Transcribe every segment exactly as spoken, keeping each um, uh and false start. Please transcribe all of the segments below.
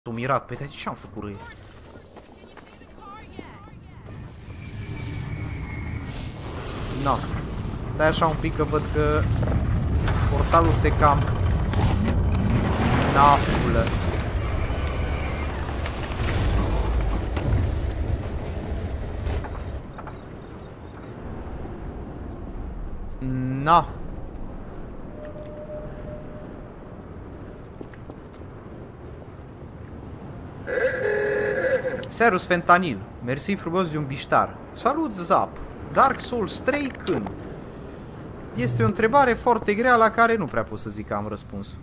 S-o mirat. Păi, de ce am făcut răi? No. Stai așa un pic că văd că portalul se cam nafulă. Na. Serus Fentanil, mersi frumos de un biștar. Salut, Zap. Dark Souls trei când? Este o întrebare foarte grea la care nu prea pot să zic că am răspuns.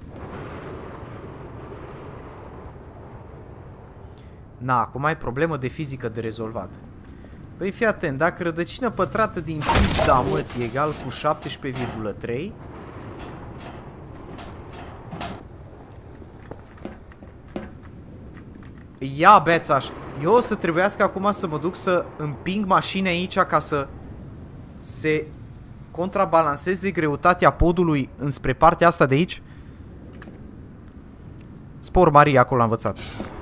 Na, acum ai problemă de fizică de rezolvat. Păi fii atent, dacă rădăcină pătrată din pizda mătii egal cu șaptesprezece virgulă trei, ia bețaș, eu o să trebuiască acum să mă duc să împing mașini aici ca să se contrabalanceze greutatea podului înspre partea asta de aici? Spor Maria, acolo am învățat.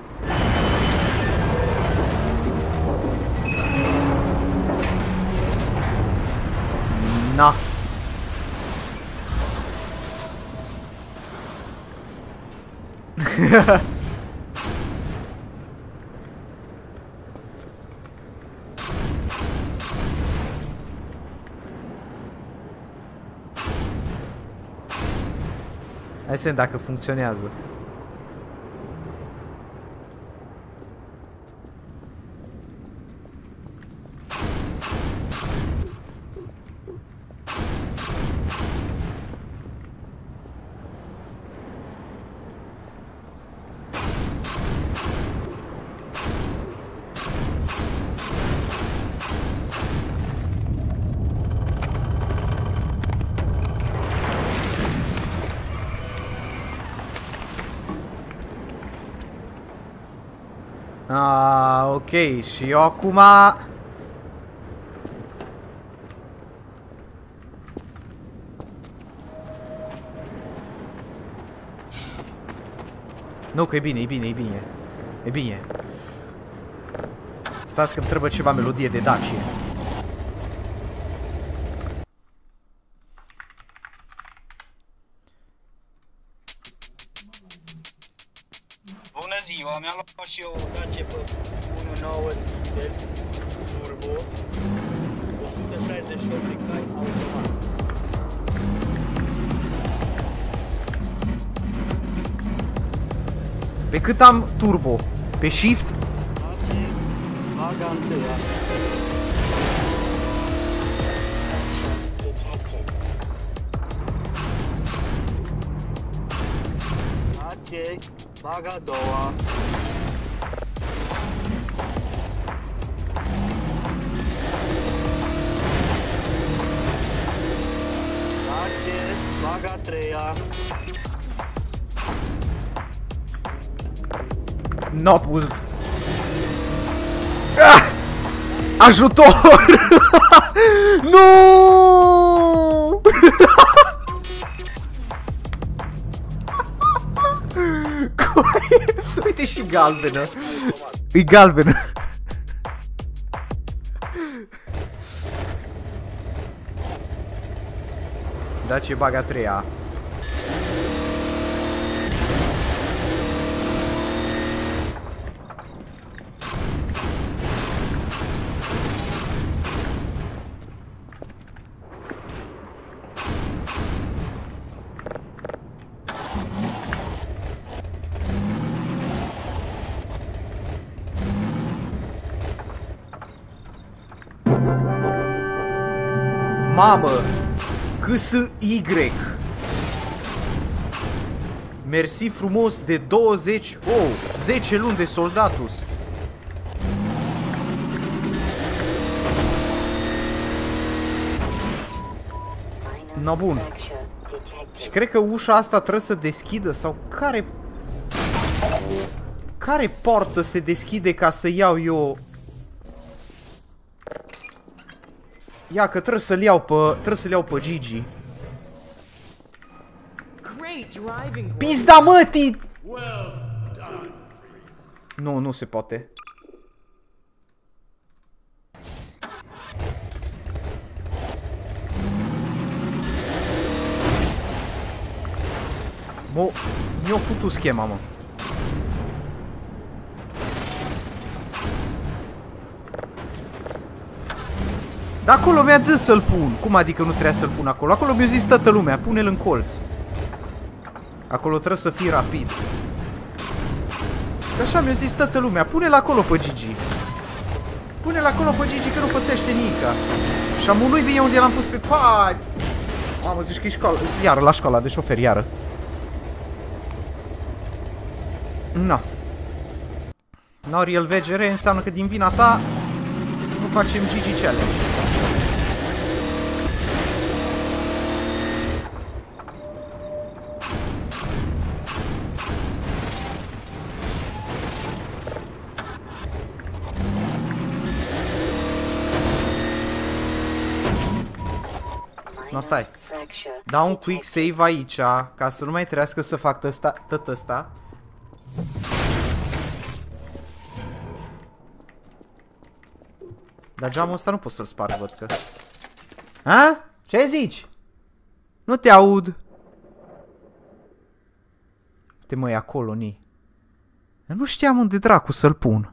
Na. Hai să vedem dacă funcționează. Ah, ok, și eu acum... Nu, că e bine, e bine, e bine. E bine. Stați că-mi trebuie ceva melodie de Dacie. Bună ziua, mi-am luat și eu o Dacie pe unu nouă diesel turbo, o sută șaizeci și opt de cai automat. Pe cât am turbo? Pe shift? Dacie, vaga întâia. Dacie, vaga a doua. Dacie, vaga a treia. N-a pus... Ah! Ajutor! Nu! Uite și galbenă. E galbenă. Da, ce baga treia. Mamă! C S Y. Mersi frumos de douăzeci... Oh! zece luni de soldatus. No, bun. Și cred că ușa asta trebuie să deschidă sau care... Care portă se deschide ca să iau eu... Ia că trebuie să-l iau pe... Trebuie să-l iau pe Gigi. Pizda mătii! Nu, nu se poate. Mă, mi-a făcut schema, mă. Dar acolo mi-a zis să-l pun. Cum adică nu trebuia să-l pun acolo? Acolo mi-a zis toată lumea, pune-l în colț. Acolo trebuie să fii rapid. De așa mi-a zis toată lumea, pune-l acolo pe Gigi. Pune-l acolo pe Gigi că nu pățește Nica. Și am nu-i bine unde l-am pus pe... Fai! Mamă, zici că e școală, iară la școala de șofer, iară. No. No real V G R înseamnă că din vina ta nu facem Gigi Challenge. No, stai. Dau un quick save aici, ca să nu mai trebuiască să fac tot ăsta. Dar geamul ăsta nu pot să-l sparg, văd că... Ha? Ce zici? Nu te aud. Te măi acolo, ni. Eu nu știam unde dracu să-l pun.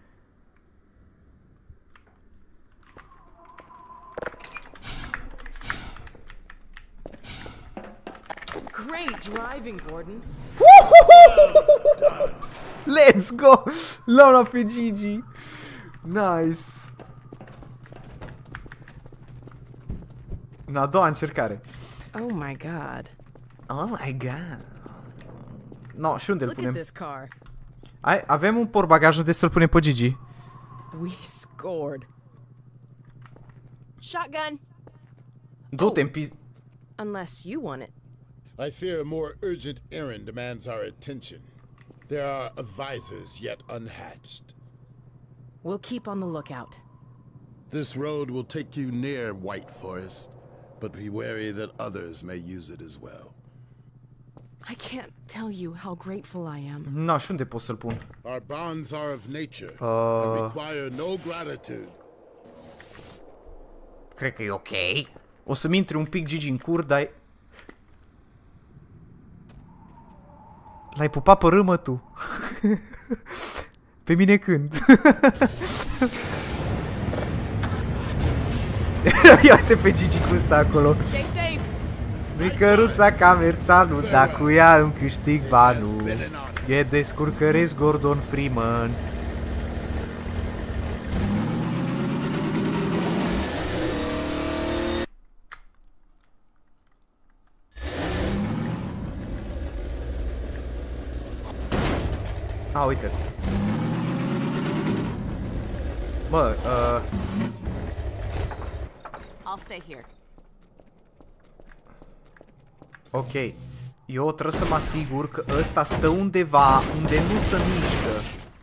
Great driving, Gordon. Let's go! L-am luat pe Gigi. Nice. În a doua încercare. Oh my god. Oh my god. No, și unde îl Look at punem? this car. Ai, avem un portbagaj unde să-l punem pe Gigi. We scored. Shotgun. Du-te în piz... Unless you want it. I fear a more urgent errand demands our attention. There are advisors yet unhatched. We'll keep on the lookout. This road will take you near White Forest, but be wary that others may use it as well. I can't tell you how grateful I am. No, și unde pot să-l pun? Our bonds are of nature Uh... and require no gratitude. Cred că e ok. O să-mi intri un pic Gigi în cur, dar... L-ai pupat pe râmă tu. Pe mine când? Ia uite pe Gigi cum stă acolo. Stay safe. Micăruța Camerțanu, dacă cu ea îmi câștig banul. E descurcăresc Gordon Freeman. A, uite. Bă, uh... I'll stay here. ok. Eu trebuie să mă asigur că ăsta stă undeva unde nu se mișcă.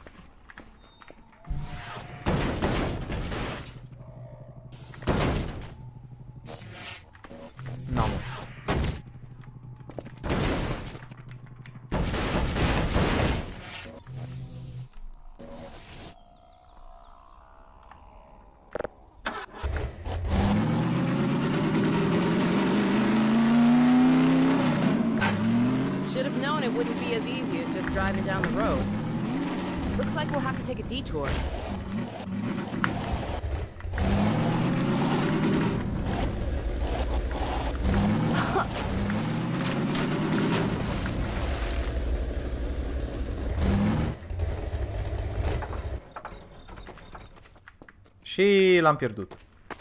Nu, mă. Should have known it wouldn't be as easy as just driving down the road. Looks like we'll have to take a detour. Și l-am pierdut.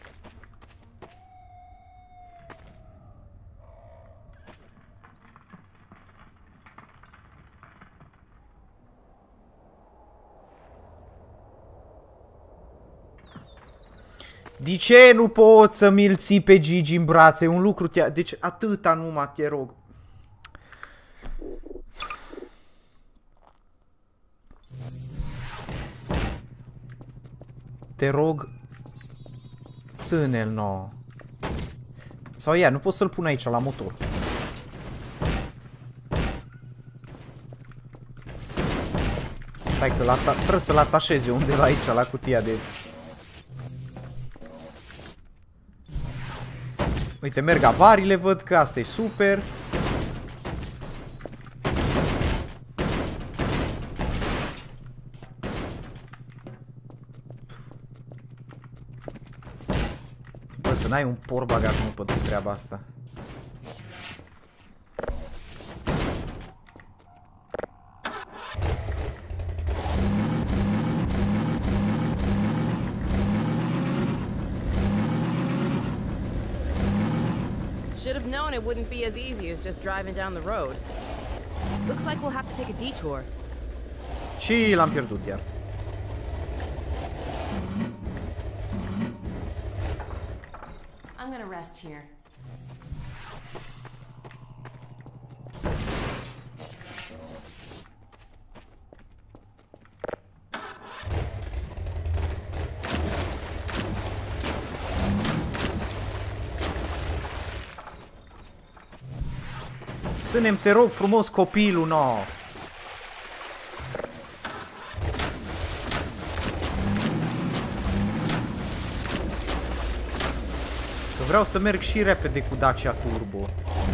De ce nu poți să mi-l ții pe Gigi în brațe? Un lucru te... Deci atâta numai, te rog. Te rog, ține-l nouă. Sau ia, nu pot să-l pun aici la motor. Stai că trebuie să-l atașezi eu undeva aici, la cutia de... Uite, merg avariile, văd că asta e super. Bă, să n-ai un portbagaj, nu pentru treaba asta. Should have known it wouldn't be as easy as just driving down the road. Looks like we'll have to take a detour. Și l-am pierdut iar. I'm gonna rest here. Ținem, te rog frumos, copilul, no. Că vreau să merg și repede cu Dacia Turbo.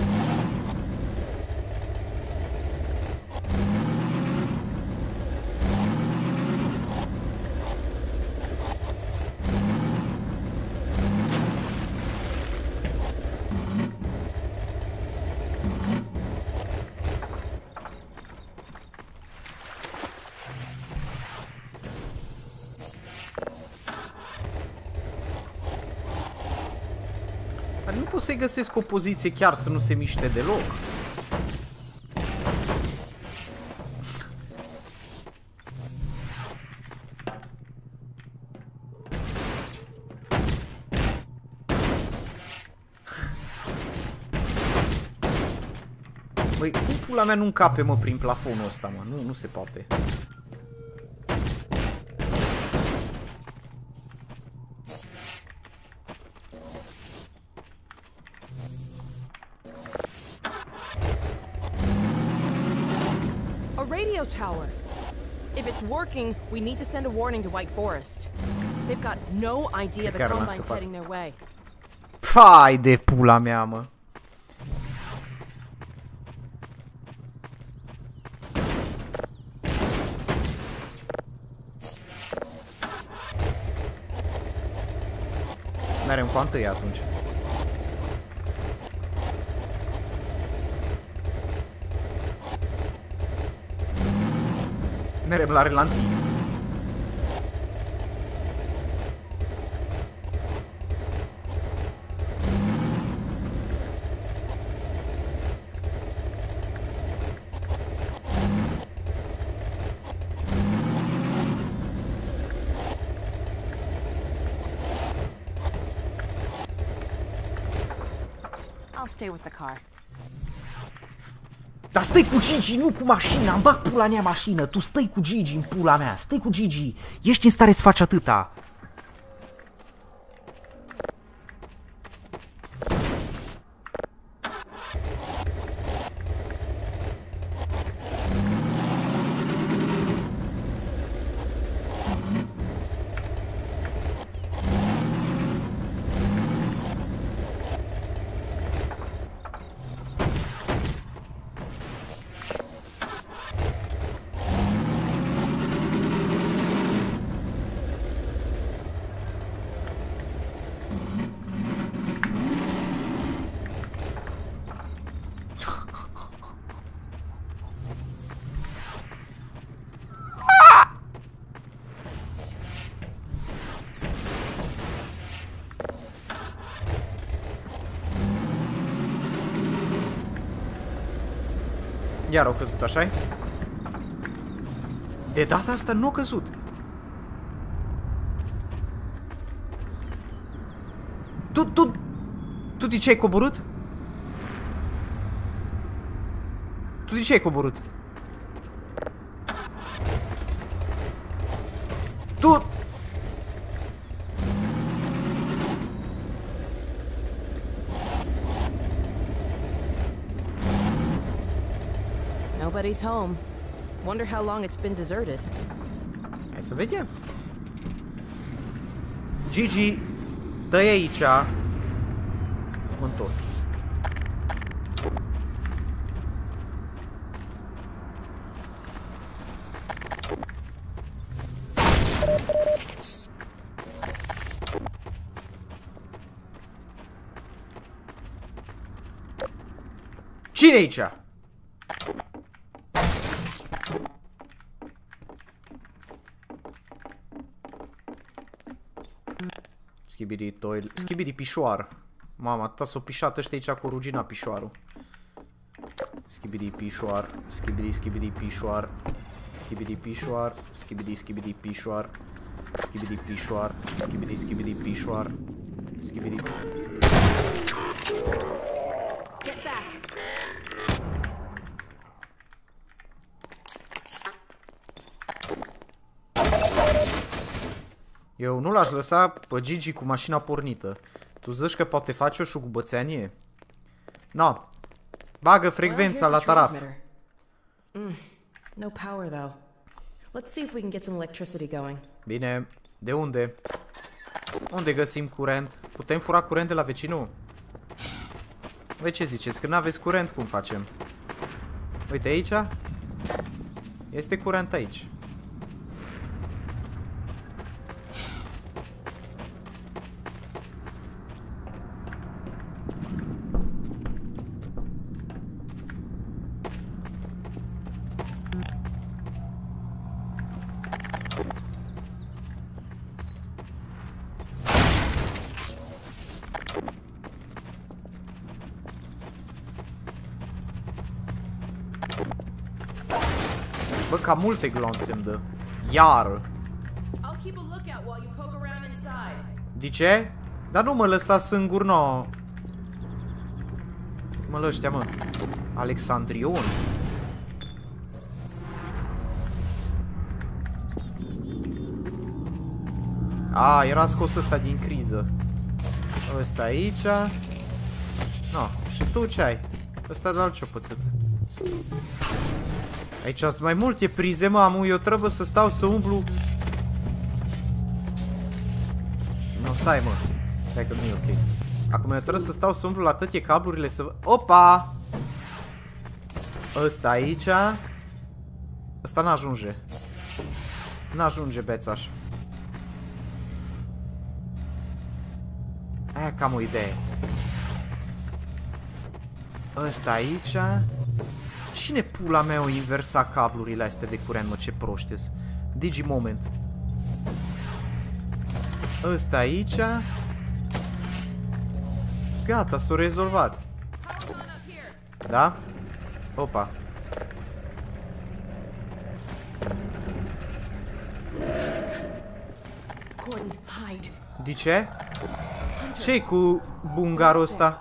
Nu pot să-i găsesc o poziție chiar să nu se miște deloc. Băi, cum pula mea nu încape, mă, prin plafonul ăsta, mă? Nu, nu se poate. Tower. If it's working, we need to send a warning to White Forest. They've got no idea the Combine's heading their way. Fai de pula mea, mă. Merem cu întâi atunci. Merem la relanti. I'll stay with the car. Dar stai cu Gigi, nu cu mașina, îmi bag pula mea mașină, tu stai cu Gigi în pula mea, stai cu Gigi, ești în stare să faci atâta. Iar au căzut, așa-i? De data asta nu a căzut. Tu, tu, tu de ce ai coborât? Tu de ce ai coborât? Tu... Nobody's home. Wonder how long it's been deserted. Hai să vedem. Gigi, dă-i aici. În tot. Cine aici? Schibidi toil... Schibidi pișoar. Mama, atâta s-o pișat ăștia aici cu rugina pișoarul. Schibidi pișoar. Schibidi, schibidi pișoar. Schibidi pișoar. Schibidi, schibidi pișoar. Schibidi pișoar. Schibidi, schibidi pișoar. Schibidi... Get back. Eu nu l-aș lăsa pe Gigi cu mașina pornită. Tu zici că poate face o șugubățeanie? No. Bagă frecvența la taraf. Mm, no power though. Let's see if we can get some electricity going. Bine. De unde? Unde găsim curent? Putem fura curent de la vecinul? Voi ce ziceți? Când n-aveți curent, cum facem? Uite aici. Este curent aici. Bă, ca multe glonțe îmi dă. Iar. De ce? Dar nu mă lăsa singur, no. Mă lăștea, mă. Alexandrion. A, era scos ăsta din criză. Ăsta aici. No, și tu ce ai? Ăsta de altceva pățit. Aici sunt mai multe prize, mamu, eu trebuie să stau să umblu. Nu, stai, mă. Stai că nu e ok. Acum eu trebuie să stau să umblu la toate cablurile să... Opa! Ăsta aici. Ăsta n-ajunge. N-ajunge, bețaș. Aia cam o idee. Ăsta aici. Cine pula mea o inversa cablurile astea de curent, mă, ce proști-s. Digi moment. Ăsta aici. Gata, s-a rezolvat. Da? Opa. De ce? Ce-i cu bungarul ăsta?